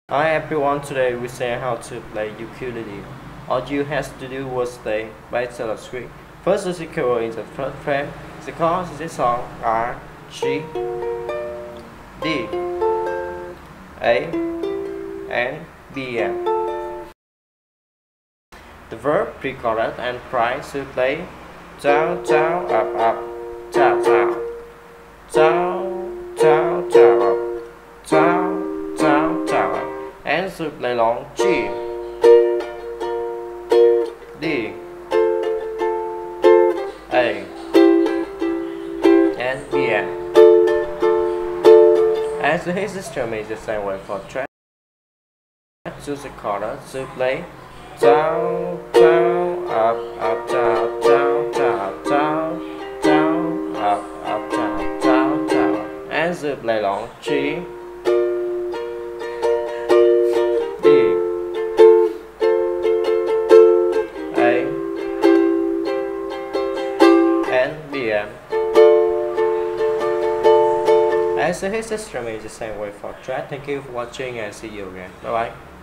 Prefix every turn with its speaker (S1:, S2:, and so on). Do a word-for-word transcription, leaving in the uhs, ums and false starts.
S1: Hi everyone, today we say how to play ukulele. All you have to do was stay by the screen. First is the chord in the first frame. The chords in this song are G, D, A, and B, M. The verb pre-chorus and price to play down, down, up, up, down, down, down, down, down, up, down, down, down, up. And to play long G, D, A, and B, M. As the hit system is the same way for track. Choose the chorus to play down, down, up, up, down, down, down, down, down, up, up, down, down, down, and to play long G, and B M. As the hit system is the same way for track. Thank you for watching and see you again. Bye bye.